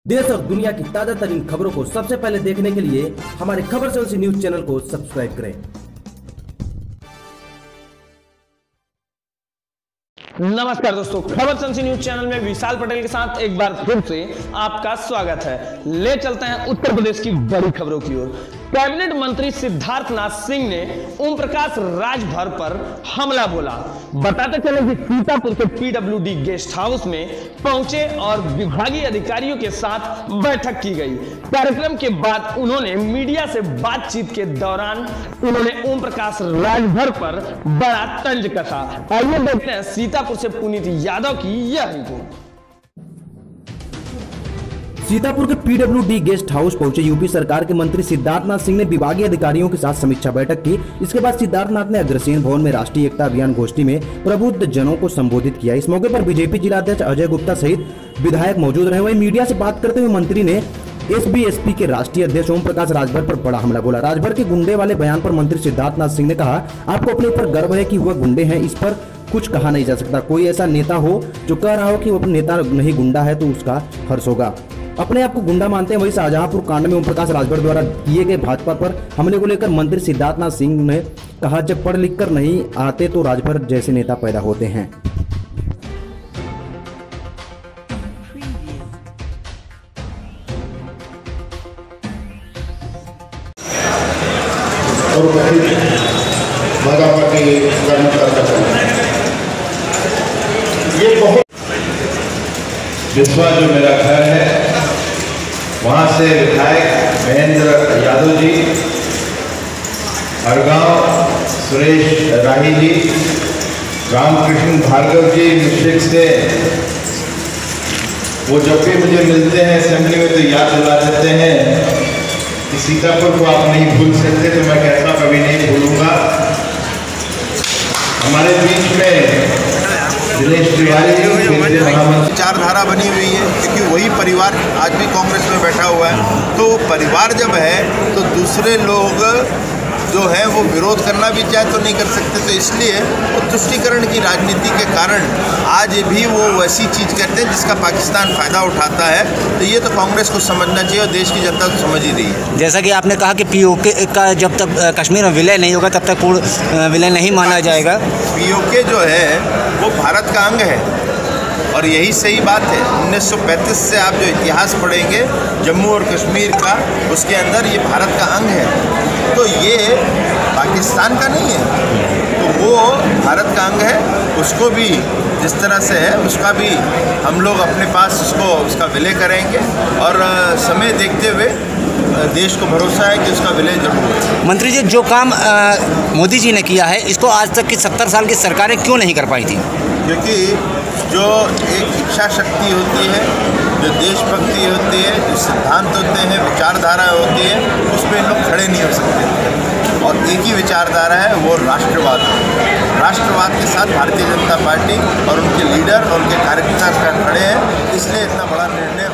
देश और दुनिया की ताजा तरीन खबरों को सबसे पहले देखने के लिए हमारे खबर चलसी न्यूज चैनल को सब्सक्राइब करें। नमस्कार दोस्तों, खबर चलसी न्यूज चैनल में विशाल पटेल के साथ एक बार फिर से आपका स्वागत है। ले चलते हैं उत्तर प्रदेश की बड़ी खबरों की ओर। कैबिनेट मंत्री सिद्धार्थनाथ सिंह ने ओम प्रकाश राजभर पर हमला बोला। बताते चले कि सीतापुर के पीडब्ल्यूडी गेस्ट हाउस में पहुंचे और विभागीय अधिकारियों के साथ बैठक की गई। कार्यक्रम के बाद उन्होंने मीडिया से बातचीत के दौरान उन्होंने ओम प्रकाश राजभर पर बड़ा तंज कसा। आइए देखते हैं सीतापुर से पुनीत यादव की यह रिपोर्ट। सीतापुर के पीडब्ल्यूडी गेस्ट हाउस पहुंचे यूपी सरकार के मंत्री सिद्धार्थनाथ सिंह ने विभागीय अधिकारियों के साथ समीक्षा बैठक की। इसके बाद सिद्धार्थनाथ ने अग्रसेन भवन में राष्ट्रीय एकता अभियान गोष्ठी में प्रबुद्ध जनों को संबोधित किया। इस मौके पर बीजेपी जिलाध्यक्ष अजय गुप्ता सहित विधायक मौजूद रहे। वहीं मीडिया से बात करते हुए मंत्री ने एसबीएसपी के राष्ट्रीय अध्यक्ष ओम प्रकाश राजभर पर बड़ा हमला बोला। राजभर के गुंडे वाले बयान पर मंत्री सिद्धार्थनाथ सिंह ने कहा, आपको अपने ऊपर गर्व है कि वह गुंडे हैं, इस पर कुछ कहा नहीं जा सकता। कोई ऐसा नेता हो जो कह रहा हो कि वो अपना नेता नहीं गुंडा है तो उसका हर्ष होगा। अपने आप को गुंडा मानते हैं। वही शाहजहांपुर कांड में ओम प्रकाश राजभर द्वारा किए गए भाजपा पर हमले को लेकर मंत्री सिद्धार्थनाथ सिंह ने कहा, जब पढ़ लिख कर नहीं आते तो राजभर जैसे नेता पैदा होते हैं। और ये बहुत विश्वास जो मेरा घर है, वहाँ से विधायक महेंद्र यादव जी, हरगांव सुरेश राही जी, रामकृष्ण भार्गव जी मिश्रिक से, वो जब भी मुझे मिलते हैं असेंबली में तो याद दिला देते हैं कि सीतापुर को आप नहीं भूल सकते, तो मैं कहता कभी नहीं भूलूंगा। हमारे बीच में दिनेश तिवारी विचारधारा बनी हुई है, क्योंकि वही परिवार आज भी कांग्रेस में बैठा हुआ है। तो परिवार जब है तो दूसरे लोग जो है वो विरोध करना भी चाहे तो नहीं कर सकते। तो इसलिए वो तुष्टीकरण की राजनीति के कारण आज भी वो वैसी चीज़ करते हैं जिसका पाकिस्तान फ़ायदा उठाता है। तो ये तो कांग्रेस को समझना चाहिए और देश की जनता तो समझ ही रही है। जैसा कि आपने कहा कि पीओके का जब तक कश्मीर में विलय नहीं होगा तब तक पूर्ण विलय नहीं माना जाएगा। पीओके जो है वो भारत का अंग है और यही सही बात है। 1935 से आप जो इतिहास पढ़ेंगे जम्मू और कश्मीर का, उसके अंदर ये भारत का अंग है। तो ये पाकिस्तान का नहीं है, तो वो भारत का अंग है। उसको भी जिस तरह से है उसका भी हम लोग अपने पास उसका विलय करेंगे और समय देखते हुए देश को भरोसा है कि उसका विलय जरूर होगा। मंत्री जी, जो काम मोदी जी ने किया है इसको आज तक की 70 साल की सरकारें क्यों नहीं कर पाई थी? क्योंकि जो एक इच्छा शक्ति होती है, जो देशभक्ति होती है, जो सिद्धांत होते हैं, विचारधारा होती है, उस पर इन लोग खड़े नहीं हो सकते। और एक ही विचारधारा है, वो राष्ट्रवाद है। राष्ट्रवाद के साथ भारतीय जनता पार्टी और उनके लीडर और उनके कार्यकर्ता खड़े हैं, इसलिए इतना बड़ा निर्णय